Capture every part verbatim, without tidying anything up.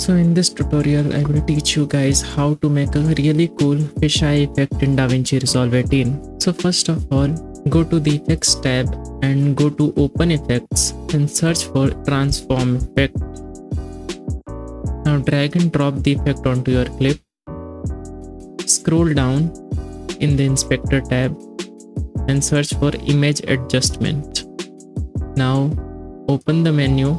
So in this tutorial, I will teach you guys how to make a really cool fisheye effect in DaVinci Resolve eighteen. So first of all, go to the Effects tab and go to Open Effects and search for Transform Effect. Now drag and drop the effect onto your clip. Scroll down in the Inspector tab and search for Image Adjustment. Now open the menu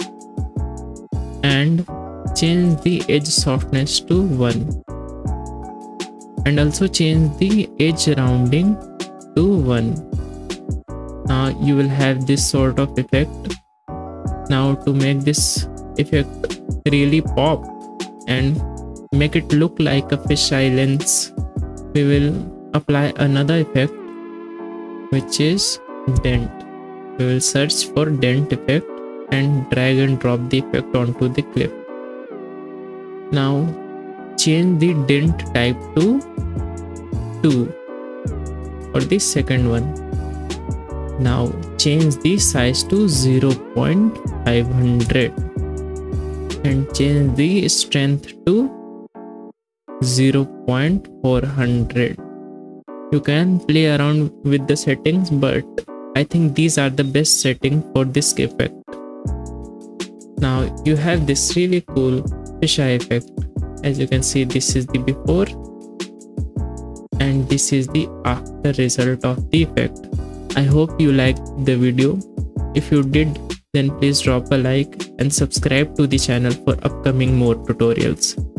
and change the edge softness to one, and also change the edge rounding to one. Now you will have this sort of effect. Now to make this effect really pop and make it look like a fisheye lens, we will apply another effect, which is dent. We will search for dent effect and drag and drop the effect onto the clip. Now change the dent type to two for the second one. Now change the size to zero point five hundred and change the strength to zero point four hundred. You can play around with the settings, but I think these are the best setting for this effect. Now you have this really cool fisheye effect. As you can see, this is the before and this is the after result of the effect. I hope you liked the video. If you did, then please drop a like and subscribe to the channel for upcoming more tutorials.